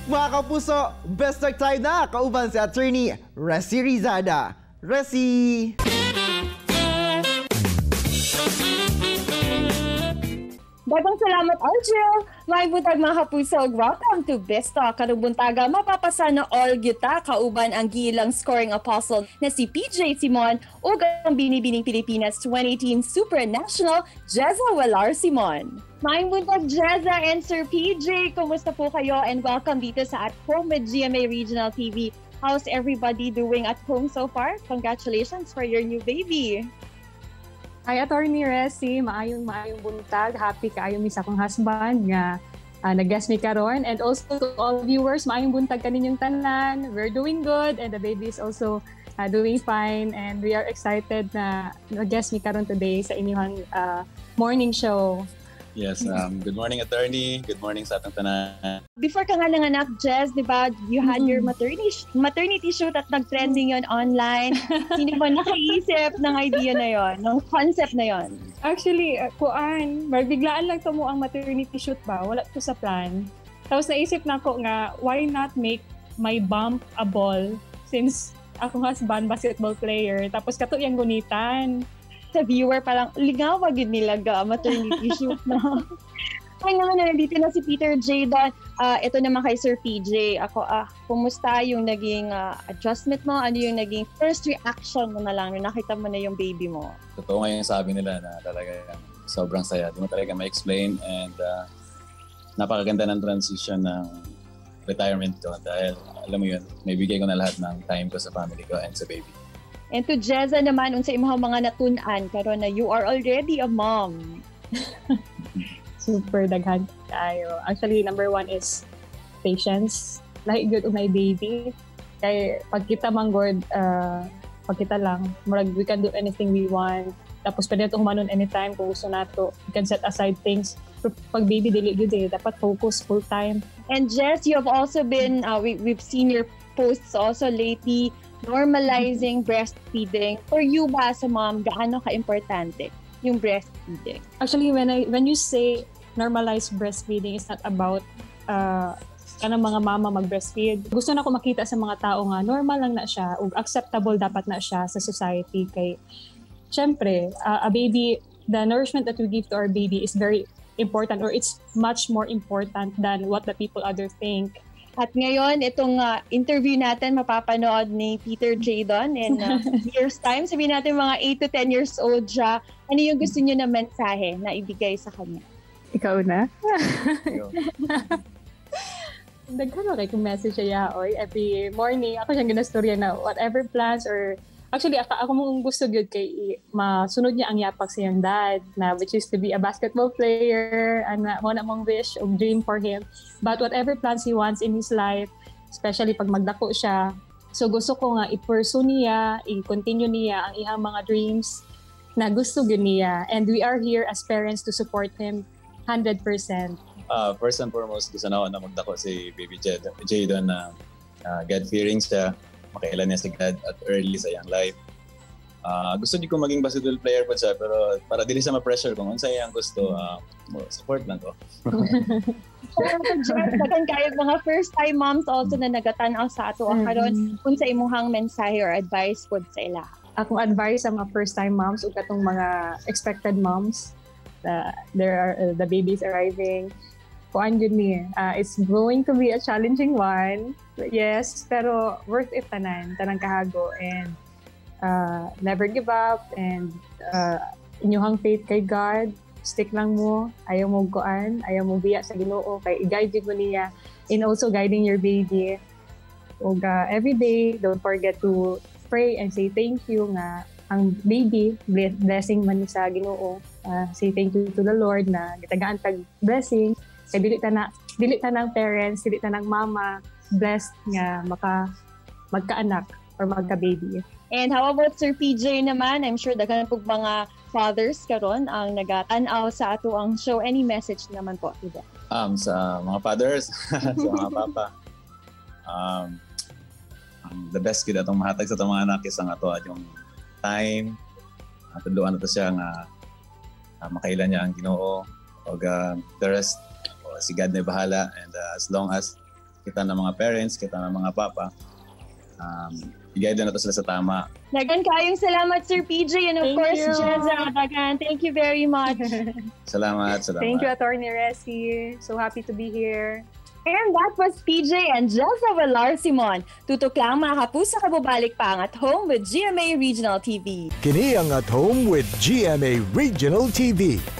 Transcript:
Mga kapuso, best talk tayo na kauban si attorney Resi Rizada. Resi! Dagang salamat, Argel! May butag mga kapuso, welcome to Best Talk. Karong buntaga, mapapasa na all kita kauban ang gilang scoring apostle na si PJ Simon o ang binibining Pilipinas 2018 Super National Jehza Huelar-Simon. May butag Jehza and Sir PJ, kumusta po kayo? And welcome dito sa At Home with GMA Regional TV. How's everybody doing at home so far? Congratulations for your new baby! Hi, Attorney Resi. Maayong buntag. Happy kaayo mi sa akong husband nga nag-guest mi karon. And also to all viewers, maayong buntag kaninyong tanan. We're doing good and the baby is also doing fine. And we are excited na nag-guest mi karon today sa inyong morning show. Yes, good morning, attorney. Good morning sa atong tanan. Before ka nga nanganak, Jez, di ba, you had your maternity shoot at nag-trending yon online. Sino ba nakaisip ng idea na yon, ng concept na yon? Actually, biglaan lang to mo ang maternity shoot ba? Wala to sa plan. Tapos naisip na ko nga, why not make my bump a ball since akong husband, basketball player. Tapos kato yung gunitan. Sa viewer, parang ligawag yun nilaga, maternity shoot na. Ay naman, nandito na si Peter J. Don. Ito naman kay Sir PJ. Kumusta yung naging adjustment mo? Ano yung naging first reaction mo na lang nung nakita mo na yung baby mo? Totoo nga yung sabi nila na talaga sobrang saya. Di mo talaga ma-explain and napakaganda ng transition ng retirement ko dahil alam mo yun, may bigay ko na lahat ng time ko sa family ko and sa baby. And to Jehza naman, unsa imong mga natun-an karon na you are already a mom. Super daghan tayo. Actually, number one is patience. Like good my baby. Kay pag kita manggod, pag kita lang, we can do anything we want. Tapos pwede itong humanon anytime kung gusto nato. We can set aside things. Pero pag baby, dili good dapat focus full time. And Jess, you have also been, we've seen your posts also lately, normalizing breastfeeding. For you ba sa mom, gaano ka-importante yung breastfeeding? Actually, when you say normalize breastfeeding, it's not about kanang mga mama mag-breastfeed. Gusto na ko makita sa mga tao nga normal lang na siya ug acceptable dapat na siya sa society. Kay syempre, a baby, the nourishment that we give to our baby is very important or it's much more important than what the people other think. At ngayon, itong interview natin mapapanood ni Peter J. Don in years time. Sabihin natin mga 8 to 10 years old siya. Ano yung gusto niyo na mensahe na ibigay sa kanya? Ikaw na? Nagkano kay kung message siya every morning. Ako siyang ginastorya na whatever plans or actually, ako mong gusto yun kay masunod niya ang yapak sa iyang dad na which is to be a basketball player and mo na mong wish o dream for him. But whatever plans he wants in his life, especially pag magdako siya, so gusto ko nga i-pursue niya, i-continue niya ang iyang mga dreams na gusto yun niya. And we are here as parents to support him 100%. First and foremost, gusto na ako na magdako si Baby Jadon na God-fearing siya. Makailan niya sa God at early sa iyang life. Gusto niyo ko maging basketball player po siya pero para dili siya ma-pressure kung unsa iyang gusto, support lang ko. Dagan kayo mga first-time moms also na nagatanaw sa ato karon unsa imong mensahe or advice pod sa ila? Akong advice sa mga first-time moms ug katong mga expected moms, the babies arriving. Kuan yun ni, it's going to be a challenging one. Yes, pero worth it tanang kahago and never give up and inyong faith kay God, stick lang mo, ayaw mo kuan, ayaw mo biya sa Ginoo kay i-guide mo niya in also guiding your baby. Ug every day, don't forget to pray and say thank you nga ang baby blessing man sa Ginoo. Say thank you to the Lord na gitagaan tag blessing. Kaya dili tanang parents, dili tanang mama blessed nga magkaanak or magka-baby. And how about Sir PJ naman? I'm sure daghan pug mga fathers karon ang nagatanaw sa ato ang show. Any message naman po ida? Sa mga fathers, sa mga papa. The best kid atong mahatag sa atong mga anak is ang ato yung time. Tudloan nato siya nga makailan niya ang Ginoo. O the rest, si God na bahala. And as long as kita ng mga parents, kita ng mga papa. I-guide na to sila sa tama. Dagan kayong salamat, Sir PJ, and of course, Jehza. Dagan, thank you very much. Salamat. Thank you, Attorney Resi. So happy to be here. And that was PJ and Jehza Huelar-Simon. Tutok lang mga kapuso, kababalik pa ang At Home with GMA Regional TV. Kini ang At Home with GMA Regional TV.